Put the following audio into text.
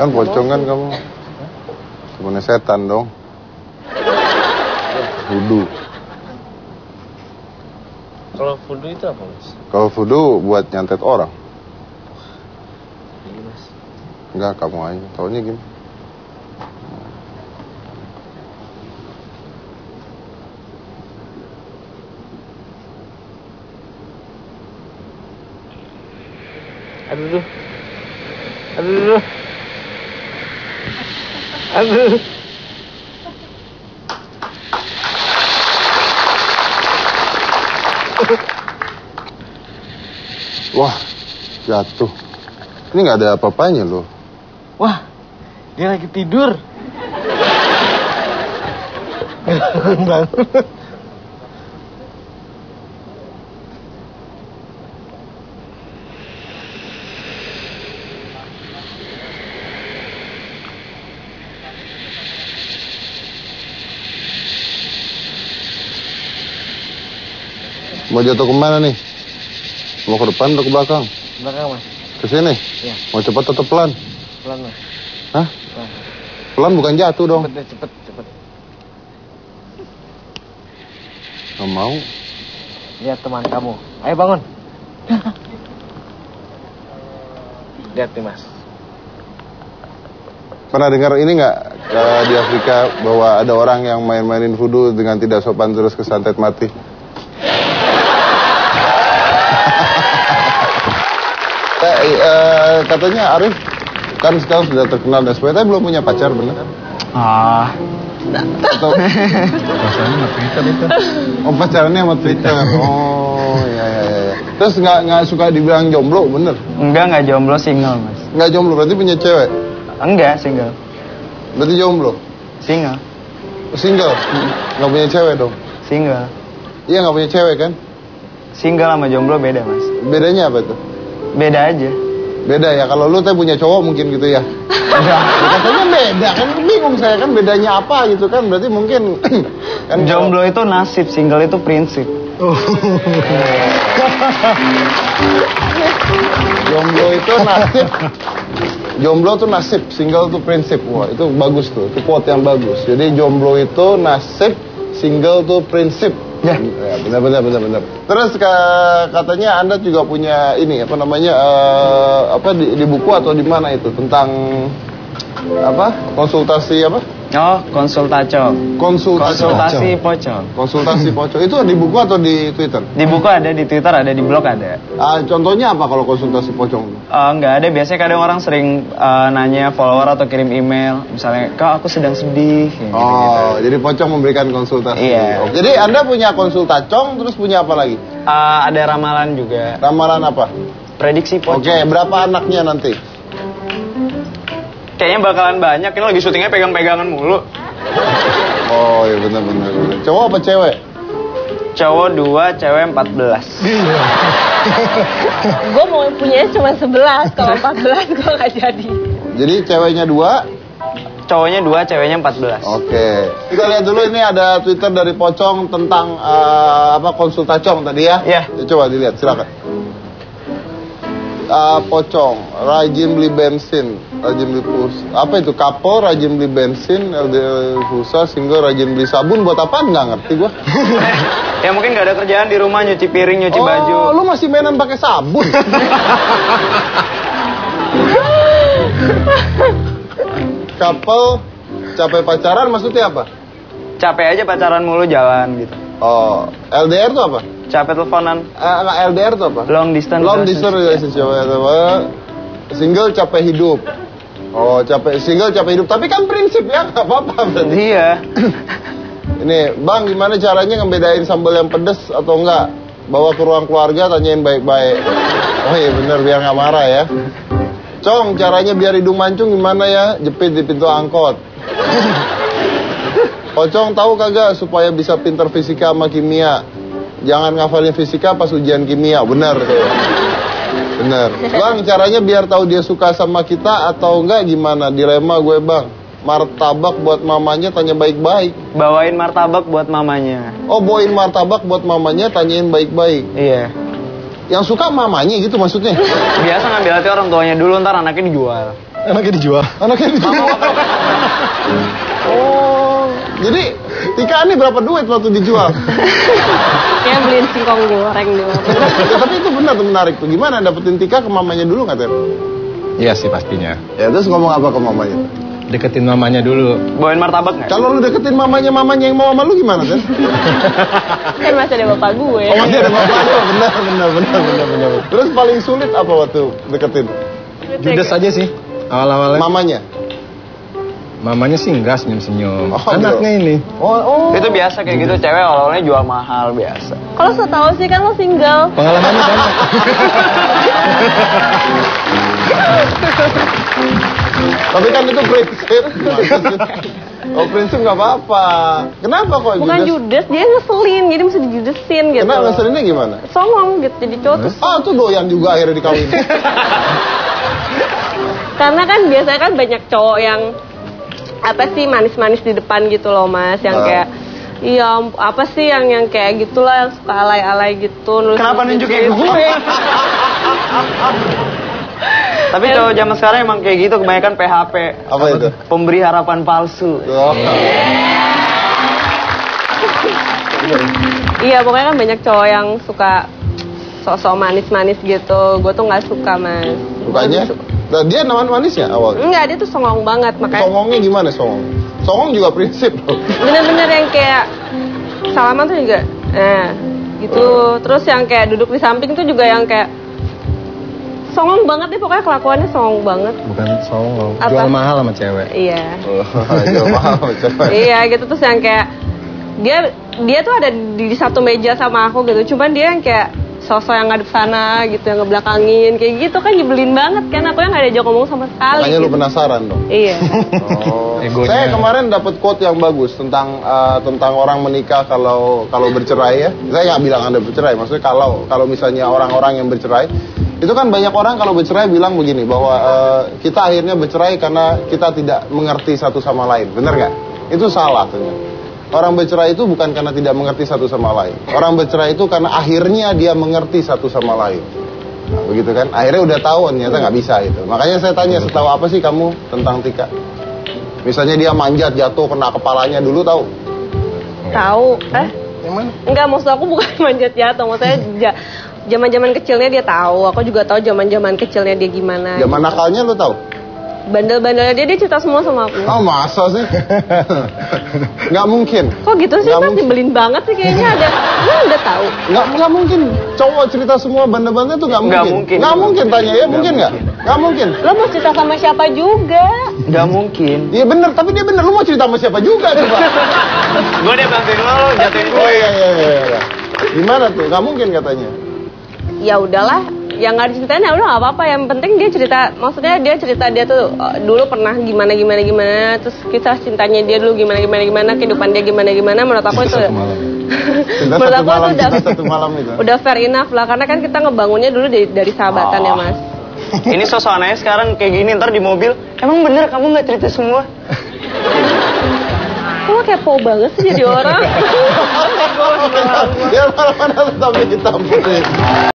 Kan pocong kan kamu. Temennya setan dong. Voodoo. Kalau voodoo itu apa, Mas? Kalau voodoo buat nyantet orang. Iya, Mas. Enggak, kamu aja. Taunya gimana? Aduh. Aduh. Aduh. Wah, jatuh. Ini nggak ada apa-apanya loh. Wah, dia lagi tidur. Bangun. Mau jatuh kemana nih? Mau ke depan atau ke belakang? Belakang, Mas. Ke sini? Iya. Mau cepat atau pelan? Pelan, Mas. Hah? Pelan. Pelan bukan jatuh dong. Cepet deh, cepet. Nggak mau. Lihat teman kamu. Ayo bangun. Lihat nih, Mas. Pernah dengar ini nggak di Afrika bahwa ada orang yang main-mainin voodoo dengan tidak sopan terus kesantet mati? Katanya Arif kan sekarang sudah terkenal dan sebagainya, tapi belum punya pacar, bener? Atau pacarannya sama Twitter itu? Oh, pacarannya sama Twitter. Oh, iya. Terus nggak suka dibilang jomblo, bener? Enggak jomblo, single, Mas. Nggak jomblo, berarti punya cewek? Enggak, single. Berarti jomblo? Single. Single? Nggak punya cewek dong? Single. Iya, nggak punya cewek kan? Single sama jomblo beda, Mas. Bedanya apa tuh? Beda aja. Beda ya, kalau lu teh punya cowok mungkin gitu ya? Ya, katanya beda, kan bingung saya kan bedanya apa gitu kan, berarti mungkin kan jomblo itu nasib, single itu prinsip. Jomblo itu nasib. Jomblo tuh nasib, single tuh prinsip. Wah, itu bagus tuh, itu quote yang bagus. Jadi jomblo itu nasib, single tuh prinsip. Ya, benar. Terus katanya Anda juga punya ini apa namanya di buku atau di mana itu tentang apa? Konsultasi apa? Oh, konsultasi pocong. Konsultasi pocong. Itu di buku atau di Twitter? Di buku ada, di Twitter ada, di blog ada. Contohnya apa kalau konsultasi pocong? Enggak ada, biasanya kadang orang sering nanya follower atau kirim email, misalnya, "Kak, aku sedang sedih." Gitu. Jadi pocong memberikan konsultasi. Iya. Jadi Anda punya konsultacong, terus punya apa lagi? Ada ramalan juga. Ramalan apa? Prediksi pocong. Oke, berapa anaknya nanti? Kayaknya bakalan banyak, ini lagi syutingnya pegang-pegangan mulu. Oh iya benar. Cowok apa cewek? Cowok 2, cewek 14. Gue mau punya cuma 11, kalau 14 gue gak jadi. Jadi ceweknya 2? Cowoknya 2, ceweknya 14. Oke. Kita lihat dulu, ini ada Twitter dari Pocong tentang konsultacong tadi ya? Iya. Coba dilihat, silakan. Pocong, rajin beli bensin, rajin beli pulsa. Apa itu? Couple rajin beli bensin, LDR pulsa, single rajin beli sabun. Buat apaan? Nggak ngerti gua. Ya mungkin nggak ada kerjaan di rumah, nyuci piring, nyuci baju. Oh, lu masih mainan pakai sabun? Couple capek pacaran maksudnya apa? Capek aja pacaran mulu, jalan gitu. Oh, LDR tuh apa? Capek teleponan. LDR tuh apa? Long distance relationship. Single capek hidup. Oh, single capek hidup. Tapi kan prinsip ya, nggak apa-apa berarti. Iya. Ini, Bang, gimana caranya ngebedain sambal yang pedes atau enggak? Bawa ke ruang keluarga, tanyain baik-baik. Oh iya bener, biar nggak marah ya. Cong, caranya biar hidung mancung gimana ya? Jepit di pintu angkot. Pocong tahu kagak supaya bisa pinter fisika sama kimia? Jangan ngafalin fisika pas ujian kimia. Bener tuh. Bener. Bang, caranya biar tahu dia suka sama kita atau enggak gimana? Dilema gue, Bang. Martabak buat mamanya, tanya baik-baik. Bawain martabak buat mamanya. Oh, bawain martabak buat mamanya, tanyain baik-baik. Iya. Yang suka mamanya gitu maksudnya? Biasa ngambil hati orang tuanya dulu, ntar anaknya dijual. Anaknya dijual. Anaknya dijual. Oh, jadi Tika ini berapa duit waktu dijual? Kayak beliin singkong goreng doang. Ya, tapi itu benar tuh menarik tuh. Gimana dapetin Tika ke mamanya dulu nggak, Ter? Iya sih pastinya. Ya terus ngomong apa ke mamanya? Deketin mamanya dulu. Bawain martabak nggak? Kalau lu deketin mamanya yang mau sama lu gimana, Ter? Kan masih ada bapak gue. Oh, masih ada bapaknya. Benar. Terus paling sulit apa waktu deketin? Judes aja sih awal-awalnya. Mamanya? Mamanya sih enggak senyum-senyum. Oh, Anaknya ini. Oh. Itu biasa kayak gitu, cewek awalnya jual mahal biasa. Kalau setahu sih kan lo single. Pengalamannya banyak. Tapi kan itu prinsip. Oh, prinsip nggak apa-apa. Kenapa kok Bukan judes, dia ngeselin, jadi mesti dijudesin gitu. Kenapa ngeselinnya gimana? Songong gitu, jadi cowok tuh. Tuh doyan juga akhirnya dikawin. Karena kan biasanya kan banyak cowok yang apa sih manis-manis di depan gitu loh Mas, yang kayak iya apa sih yang kayak gitulah, yang suka alay-alay gitu. Kenapa nunjukin gue? Tapi cowok zaman sekarang emang kayak gitu, kebanyakan PHP. Apa itu? Pemberi harapan palsu. Oh. Iya, pokoknya kan banyak cowok yang suka sosok manis-manis gitu. Gue tuh nggak suka, Mas. Bukannya? Nah, dia namanya manisnya awalnya? Enggak, dia tuh songong banget, makanya. Songongnya gimana songong? Songong juga prinsip loh. Bener-bener yang kayak salaman tuh juga, gitu. Terus yang kayak duduk di samping tuh juga yang kayak songong banget deh, pokoknya kelakuannya songong banget. Bukan songong, Apa? jual mahal sama cewek. Iya. Jual mahal cewek. Iya gitu, terus yang kayak dia tuh ada di satu meja sama aku gitu, cuman dia yang kayak sosok yang ngadep sana gitu, yang ngebelakangin kayak gitu kan, nyebelin banget kan, aku yang nggak diajak ngomong sama sekali. Makanya gitu. lu penasaran dong. Iya. Oh. Egonya. Saya kemarin dapat quote yang bagus tentang orang menikah kalau bercerai ya. Saya nggak bilang Anda bercerai, maksudnya kalau misalnya orang-orang yang bercerai, itu kan banyak orang kalau bercerai bilang begini bahwa kita akhirnya bercerai karena kita tidak mengerti satu sama lain. Benar nggak? Itu salah ternyata. Orang bercerai itu bukan karena tidak mengerti satu sama lain. Orang bercerai itu karena akhirnya dia mengerti satu sama lain. Nah, begitu kan? Akhirnya udah tahu, ternyata nggak bisa itu. Makanya saya tanya, setahu apa sih kamu tentang Tika? Misalnya dia manjat jatuh kena kepalanya dulu, tahu? Tahu? Yang mana? Enggak, maksud aku bukan manjat jatuh, maksudnya zaman-zaman kecilnya dia tahu. Aku juga tahu zaman-zaman kecilnya dia gimana. Zaman nakalnya lu tahu? Bandel-bandelnya dia cerita semua sama aku. Oh, masa sih? Nggak mungkin. Kok gitu sih, Nggak Mas? mungkin. Nyebelin banget sih kayaknya ada. Lu udah tahu. Nggak mungkin. Cowok cerita semua bandel-bandel itu nggak Nggak mungkin. mungkin. Nggak mungkin, tanya ya, mungkin nggak? Nggak mungkin. Lo mau cerita sama siapa juga? Gak mungkin. Iya bener, tapi dia bener. Lu mau cerita sama siapa juga coba? Gue dia bantuin lo jatuhin Oh gue. iya. Gimana tuh? Nggak mungkin katanya. Ya udahlah, yang nggak diceritain ya udah nggak apa-apa. Yang penting dia cerita, maksudnya dia cerita dia tuh dulu pernah gimana, terus kisah cintanya dia dulu gimana, kehidupan dia gimana. Menurut aku itu, Cinta menurut satu aku malam, itu udah, cinta satu malam itu. udah fair enough lah, karena kan kita ngebangunnya dulu dari sahabatan ya Mas. Ini sosok anaknya sekarang kayak gini, ntar di mobil. Emang bener kamu nggak cerita semua? Kok kepo banget sih jadi orang? Ya malam-malam tapi ditampung.